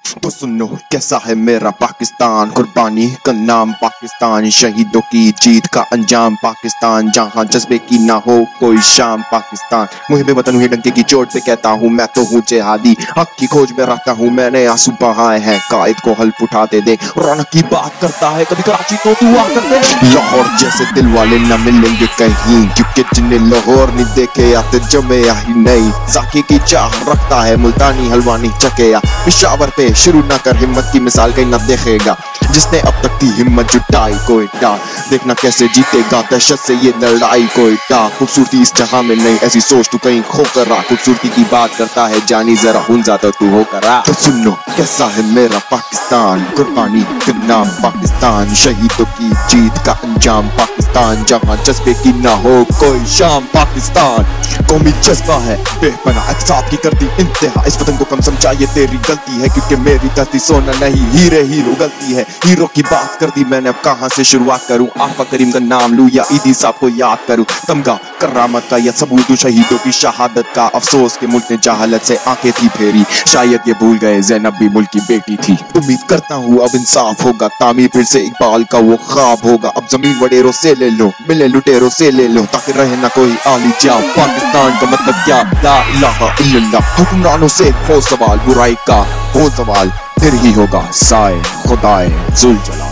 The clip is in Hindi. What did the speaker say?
तो सुनो कैसा है मेरा पाकिस्तान, कुर्बानी का नाम पाकिस्तान, शहीदों की जीत का अंजाम पाकिस्तान, जहां जज्बे की ना हो कोई शाम पाकिस्तान। मुझे वतन हुई डंके की चोट पे कहता हूँ मैं तो हूँ जिहादी, हक की खोज में रहता हूँ मैंने आंसू बहाए हैं, कायद को हल्फ उठाते दे रौनक की बात करता है कभी कराची तो तू आकर दे। लाहौर जैसे दिल वाले न मिलेंगे कहीं, क्योंकि जिन्हें लाहौर नहीं देखे आते जमे या ही नहीं। जाके की चाह रखता है मुल्तानी हलवानी चकेया, पेशावर पे शुरू ना कर हिम्मत की मिसाल कहीं ना देखेगा, जिसने अब तक की हिम्मत जुटाई कोयटा, देखना कैसे जीतेगा दहशत से ये लड़ाई कोयटा। खूबसूरती इस जहां में नहीं ऐसी सोच तू कहीं खोकर आ, खूबसूरती की बात करता है जानी जरा हुन जाता तू होकर आ। तो सुनो कैसा है मेरा पाकिस्तान, कुर्बानी का नाम पाकिस्तान, शहीदों की जीत का अंजाम पाकिस्तान, जहां जज्बे की ना हो कोई शाम पाकिस्तान। कौमी जज्बा है बेपनाह इंसाफ की करती इंतहा, इस वतन को कम समझा ये तेरी गलती है, क्योंकि मेरी धरती सोना नहीं हीरे हीरो गलती है। हीरो की बात कर दी मैंने अब कहां से शुरुआत करूं, आफा करीम का नाम लूं या ईदी साहब को याद करूं, तमगा करामत का या सबूत दूं शहीदों की शहादत का, अफसोस के मुल्क ने जहालत से आंखें थी फेरी, शायद ये भूल गए ज़ैनब भी मुल्क की बेटी थी। उम्मीद करता हूँ अब इंसाफ होगा, तामीर फिर से इकबाल का वो ख्वाब होगा, अब जमीन वडेरों से ले लो मिले लुटेरों से ले लो, ताकि रहे ना कोई आली जा। पाकिस्तान का मतलब क्या, ला इलाहा इल्लल्लाह, हुक्मरानों से हो सवाल बुराई का हो सवाल, फिर ही होगा साए खुदाए जुल जलाल।